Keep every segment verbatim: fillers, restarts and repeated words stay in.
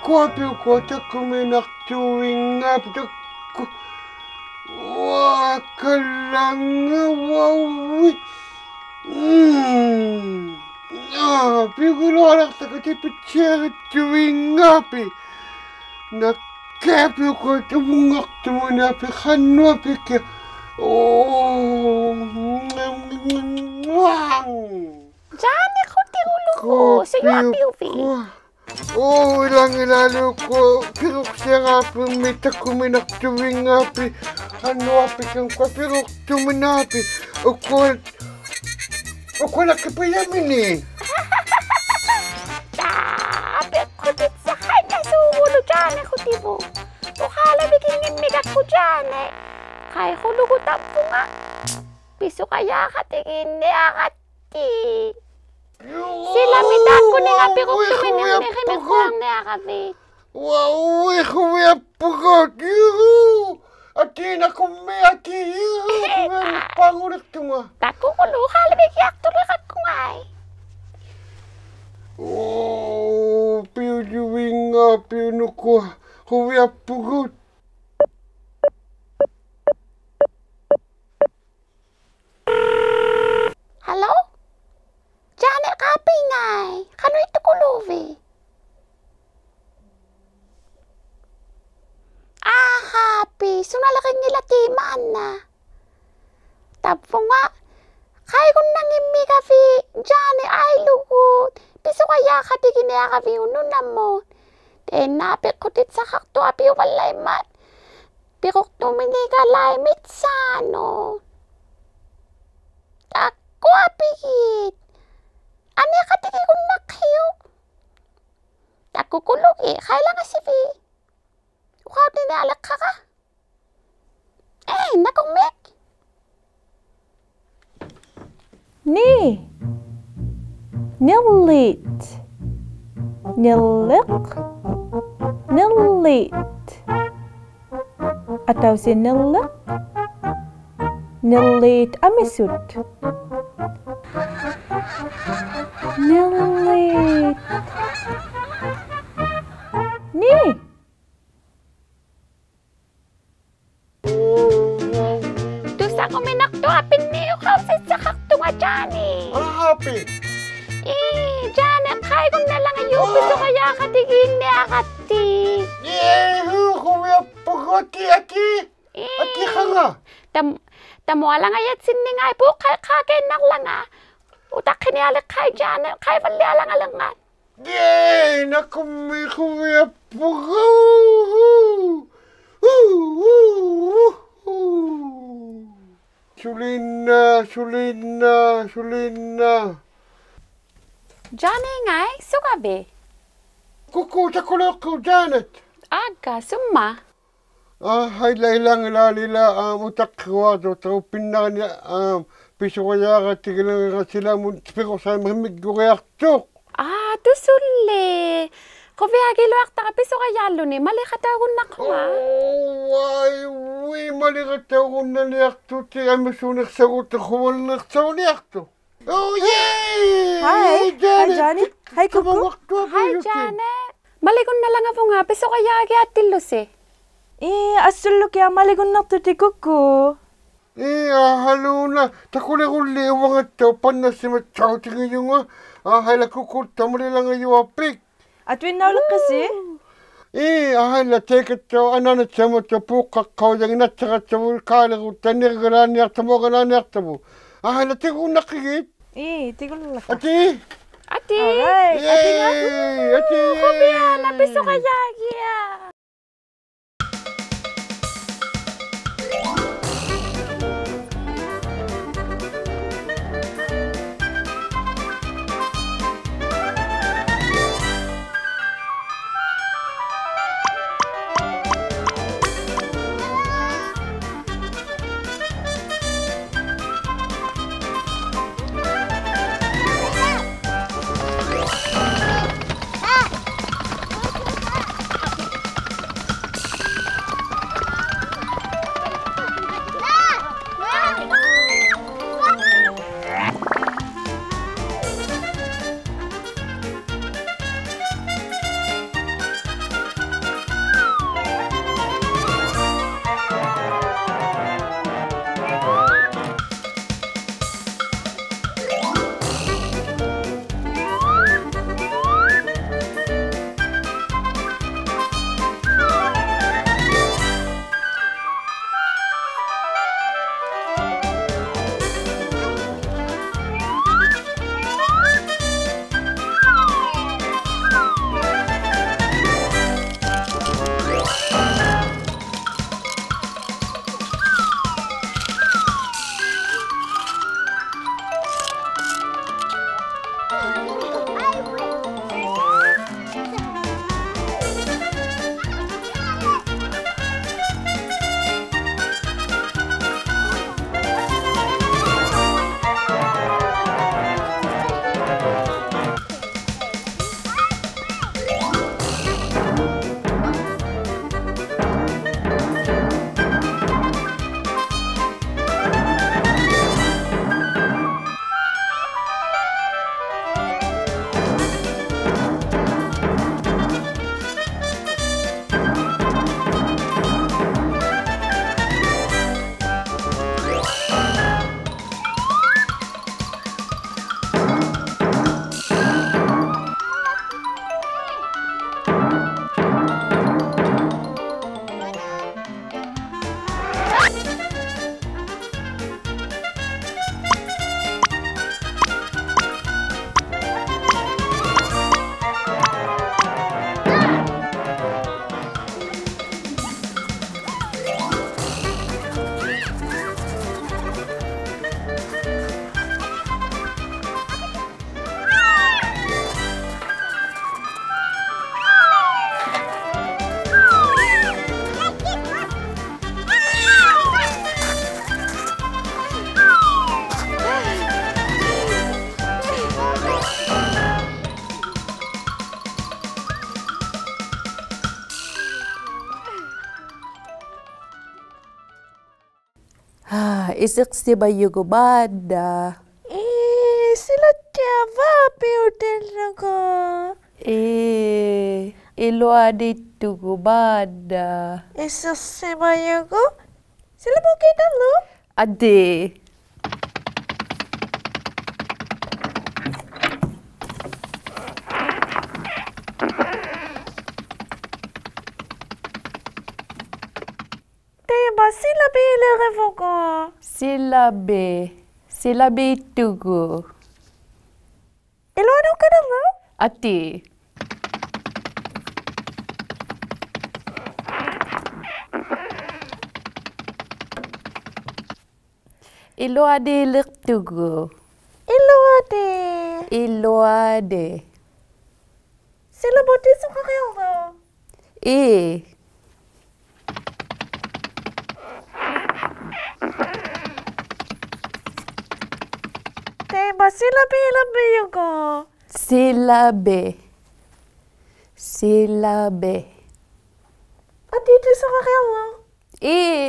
kopi ko takuminak tuwing aptak ko. Wakalanga wawi. Hmm. Ah, pigulo anak takati pichere tuwing api. Nakapi ko tumungak tumunapi khanwapi ke. Oh. Jani ko tiruluko. Sa'yo api-upi. Oh, ilang ilalo ko. Pirok siya api. Mita kuminak tuwing api. Ano api kang kwa pirok tuminapi. Ako, ako nakipayamin eh. Tapi ko dit sa kanya suulo Jani ko tibo. Ukala bigingin migak ko Jani. Kaya ko lugutan po nga. Piso kaya katingin ni akati. Sila mitan ko ni api ko tuminim ni kimikuang ni akati. Wow, kuya pagod. Yuhu! Ati na kumi ati. Yuhu! Kuya pangulit tunga. Tako ko luha labigyak tulikat ko nga eh. Oh, piyo diwing nga, piyo nuko. Kuya pagod. Halo? Janet kapi ngay. Kano ito ko luvi? Ah, happy. Sunalaking nila timaan na. Tapo nga. Kaya kung nangimi ka fi. Janet ay lugut. Piso kaya katigin niya ka fi unun na mo. Den napik ko tit sa kakto api walay mat. Pikok tumini ka lay mitsano. Ako apikit. Ano yung katiki kong nakhiyo? Ako kulog eh. Kailan nga si Vi. Ukaw din alak ka ka. Eh, nakumik. Ni. Nilit. Nilik. Nilit. Atau si nilik. Nilit amisut. Nilit. Ni. Terus ako minakto apin niyo kausit sa kakto nga Johnny. Ano happy? Eh, Johnny, kaya kong nalang ayo. Gusto kaya katigin ni akati. Yehu, kuya pagod ati. Ati ka nga. Tam Tamo lang ayat siningay po kay kagenak lang ah. Utak kinialik kay Johnny. Kaya bali alang alangan. Yay! Nakumi kuya pagod. Sulina, sulina, sulina. Johnny ngay, sukabi. Kuku sa kulok ko, Janet. Aga, summa. Ah, hay lang ilalila um, utak ko ato. Tao pinaka niya um, piso kaya ka tigilan ka sila mo. Pero sa mahimig ko kaya tok. Ah, tusuli. Kubiagi luwak ta kapiso kaya lo ni. Mali ka tagun na ko ah. Oh, why, we mali ka tao na niyak to. Tiga misunik sa utak ko wala sa niyak to. Oh, yay! Hi. Hi, Johnny. Hi, Kuku. Hi, Janet. Malikon na lang ako nga. Piso kaya agi atilus eh. Eh, asul kaya malikon na to ti Kuku. Eh, ah, halo na. Takuli ko lewang at tapan na si Matsaw. Tingin nyo nga. Ah, hala Kuku. Tamali lang ngayon apik. At win na ulit kasi. Eh, ah, hala. Teka to. Ano na siya mo to po kakao. Yang natsaka sa vulkana ko. Tanir ka na niyak tamo ka na niyak tamo. Ah, hala. Teka ko nakikit. Eh, tigol lang. Ati! Ati! Alright. Ati nga. Yay! Ati! Kubiya, napiso kaya agi ah. Ah, isik si bayo ko bada. Eh, sila tiya vapi hotel ko. Eh, ilo adito ko bada. Isik si bayo ko. Sila mo kita lo? Ade. Tiba sila bila revo ko. Silabe. Silabe tugo. Ilo ano ka na lo? Ati. Ilo ade lik tugo. Ilo ade. Ilo ade. Sila mo di suka kayo lo? Eh. Tiba sila bila bayo ko. Silabe. Silabe. Adi di suka kayo lo? Eh.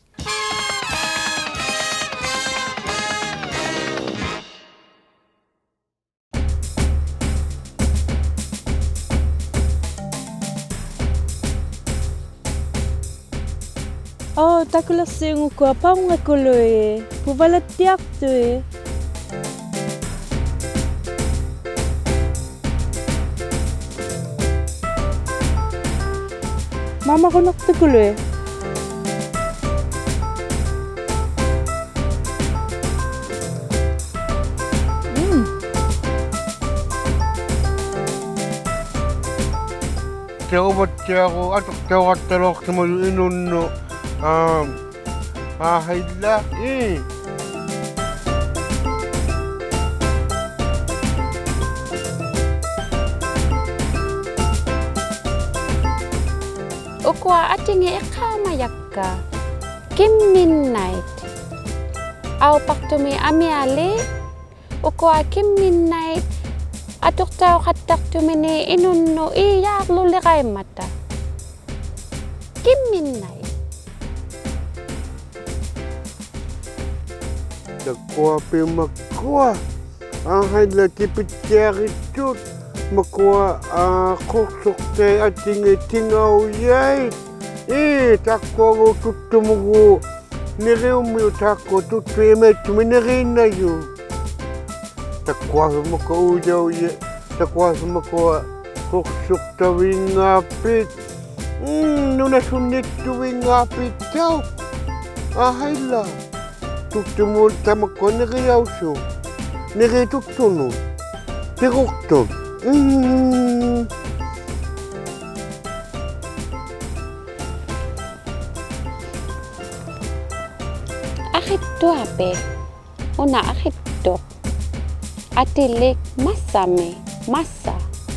Oh, takula singu ko apa nga kuloy. Puvalat tiak tu eh. Mama ko nak tukuloy. Hmm. Teubat tiako atuk teuat telok sama inunno. Um, ah, haila, eh. Ukwa atinge ikama yakka. Kim midnight. Au paktumi amiali. Ukwa kim midnight. Atuk tau katak tumini inunno iyak lulikay mata. Kim midnight. Takwa pe makwa. Ang haila kipitiyari tut. Makwa koksok te atinge tingaw yay. Eh, takwa go tutumugo. Niriw mo takwa tutweme tuminari na yun. Takwa makaujaw yay. Takwa makwa koksok tawing apit. Hmm, nunasunit tuwing apit daw. Ah, haila. Tuttumul tamakko niriyausyo. Nirituttuno. Pirukton. Mm. Akito ape. Una akito. Atilik masame. Masa.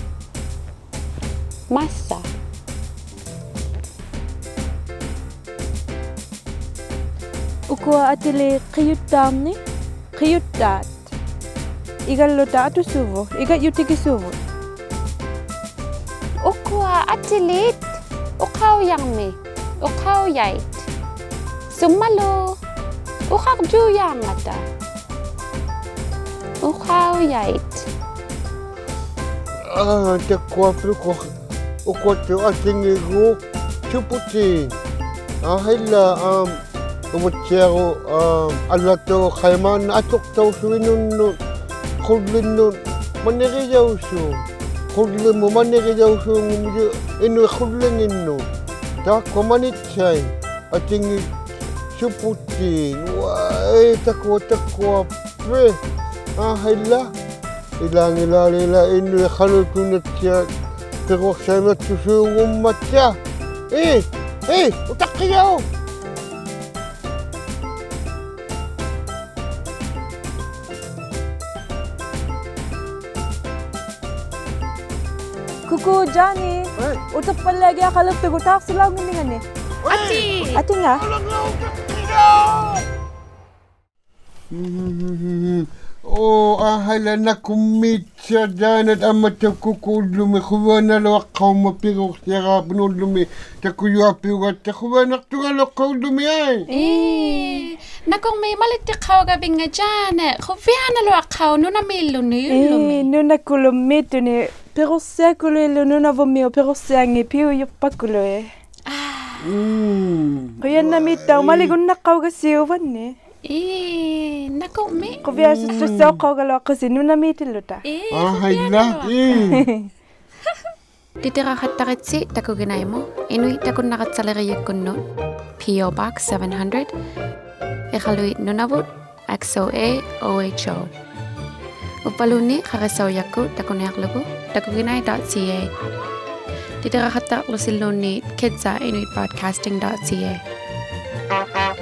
Masa. Ukwa atili qiyut tamni. Qiyut tat. Igal lo tatu suvo. Igal yutiki suvo. Ukwa atilit. Ukaw yang me. Ukaw yait. Sumalo. Ukak juyang ata. Ukaw yait. Ah, takwa pe ko. Ukwa te atinge go. Chuputi. Ah, haila um Kumutiyaro, um, alato kayman atok taw suwinun nun. Kudlin nun, maniriyaw siyo. Kudlin mo maniriyaw siyo ngumyo, inu kudlin inu. Takwa manitsay, ating suputin. Way, takwa takwa pe. Ah, hala. Ilang ilalila inu kanutunat siya. Pero sana tusuwong matya. Eh, eh, utak kayo! Kuku Johnny. Eh. Utak palagi akalat tugo tak sila nginingan ni. Ati. Ati nga. O ahala na kumitsa danat amatakukullumi khuwana loqqauma piruqtiara punullumi takuyuapiugat takhuwana tugalaqqullumi ai. Eh, nakong may malittiqawga binga jana. Khuviana loqqaw nuna milluni Eh, nuna kulummituni perussiakulu nuna vomio perussiangi piu yuppakkulu e. Mm. Kuyanna mittau maligunnaqqawga siuvanni. Eh, nakong me. Kuviasuttu soqqawga loqqasi nuna mitilluta. Eh, Ahayla. Eh. Titirahattaritsi takuginaimo. Inui takunnaqatsaleriakkunnu. P O Box seven hundred. Iqalui Nunavut, X O A O H O. Upaluni qarisauyakku takuneaqlugu takuginai dot c a. Titirahattaqlusilluunni kids at inuit broadcasting dot c a.